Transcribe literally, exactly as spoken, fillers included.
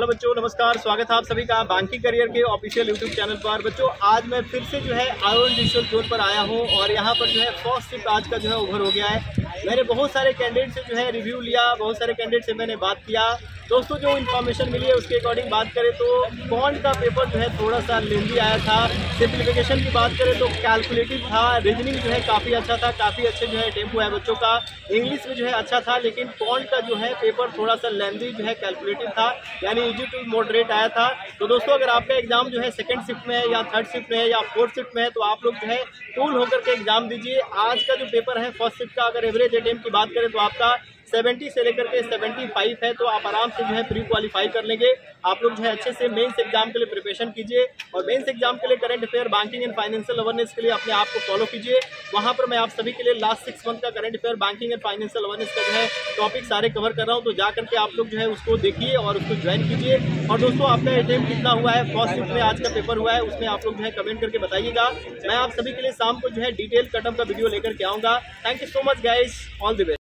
बच्चों, नमस्कार। स्वागत है आप सभी का बैंकिंग करियर के ऑफिशियल यूट्यूब चैनल पर। बच्चों, आज मैं फिर से जो है आयोन डिजिटल जोन पर आया हूं और यहां पर जो है फर्स्ट शिफ्ट आज का जो है ओवर हो गया है। मैंने बहुत सारे कैंडिडेट से जो है रिव्यू लिया, बहुत सारे कैंडिडेट से मैंने बात किया। दोस्तों, जो इन्फॉर्मेशन मिली है उसके अकॉर्डिंग बात करें तो बॉन्ड का पेपर जो है थोड़ा सा लेंदी आया था। सिंप्लीफिकेशन की बात करें तो कैलकुलेटिव था। रीजनिंग जो है काफ़ी अच्छा था, काफ़ी अच्छे जो है टेम्पो है बच्चों का। इंग्लिश में जो है अच्छा था, लेकिन बॉन्ड का जो है पेपर थोड़ा सा लेंदी जो है कैलकुलेटिव था, यानी इजी टू मॉडरेट आया था। तो दोस्तों, अगर आपका एग्जाम जो है सेकंड शिफ्ट में है या थर्ड शिफ्ट में है या फोर्थ शिफ्ट में है तो आप लोग जो है कूल होकर के एग्जाम दीजिए। आज का जो पेपर है फर्स्ट शिफ्ट का, अगर एवरेज अटेम्प्ट की बात करें तो आपका सत्तर से लेकर के पचहत्तर है, तो आप आराम से जो है प्री क्वालिफाई कर लेंगे। आप लोग जो है अच्छे से मेंस एग्जाम के लिए प्रिपरेशन कीजिए और मेंस एग्जाम के लिए current affair, banking and financial awareness के लिए अपने आप को फॉलो कीजिए। वहां पर मैं आप सभी के लिए लास्ट सिक्स मंथ का current affair, banking and financial awareness का जो है टॉपिक सारे कवर कर रहा हूँ, तो जाकर के आप लोग जो है उसको देखिए और उसको ज्वाइन कीजिए। और दोस्तों, आपका अटेम्प्ट कितना हुआ है, फर्स्ट शिफ्ट में आज का पेपर हुआ है, उसमें आप लोग जो है कमेंट करके बताइएगा। मैं आप सभी के लिए शाम को जो है डिटेल कटअप का वीडियो लेकर के आऊंगा। Thank you so much guys, all the best.